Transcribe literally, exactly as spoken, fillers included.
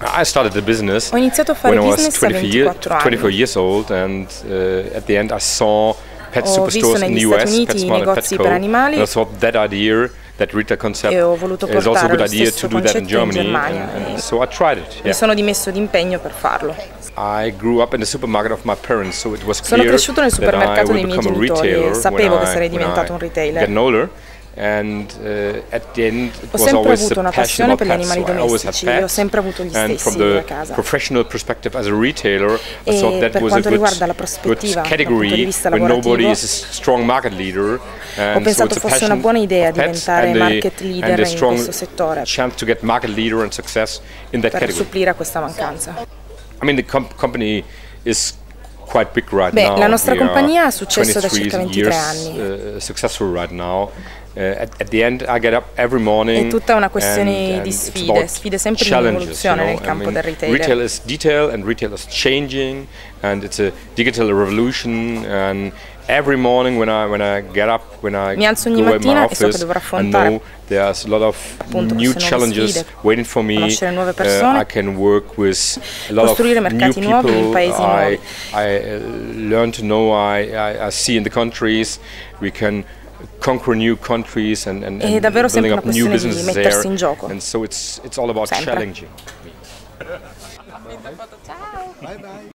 I started the business Ho iniziato a fare when I was business a ventiquattro anni. twenty-four years old, and uh, at the end I saw pet Ho visto superstores in the negli U Stati S, Uniti i PetSmart and negozi per Petco, animali and I thought that idea, that retail concept, e ho voluto is also a portare good lo idea stesso to do that in concetto in Germany, Germania. and, and E so I tried it. mi Yeah. sono dimesso d'impegno per farlo. I grew up in the supermarket of my parents, so it was Sono clear cresciuto nel that I supermercato would dei miei become a genitori retailer e sapevo when che I- sarei when diventato I un get retailer. older. And uh, at the end it Ho was sempre always avuto the una passion passione about per gli pets, animali so I always had domestici e ho pets. sempre avuto gli And stessi from a the casa. professional perspective as a retailer, I E thought that per was a quanto good, riguarda la good prospettiva dal punto di category vista when nobody lavorativo, is a strong market leader. ho And so pensato it's a fosse passion una buona idea of pets diventare and the- market and leader the in strong questo settore chance to get market leader and success in that per category. supplire a questa mancanza. I mean, the com company is quite big right Beh, now. la nostra We are compagnia ha successo da twenty-three circa ventitré years, anni. uh, successful right now. Uh, at, at the end, I get up every morning. È tutta una questione and, di and it's sfide, about sfide sempre in challenges, evoluzione you know? nel campo I mean, del retailer. Retail is detail, and retail is changing, and it's a digital revolution. And every morning when I when I get up, when I Mi alzo ogni go at my mattina e so che office, dovrò I affrontare know there's a lot of appunto new queste nuove challenges sfide, waiting for me. conoscere nuove Uh, persone, I can work with a lot of costruire new mercati nuovi in people. paesi I, nuovi. I uh, learn to know. I, I, I see in the countries we can conquer new countries and, and, È and davvero sempre building una up new questione di businesses mettersi there. in gioco. And so it's it's all about Sempre. challenging. Ciao.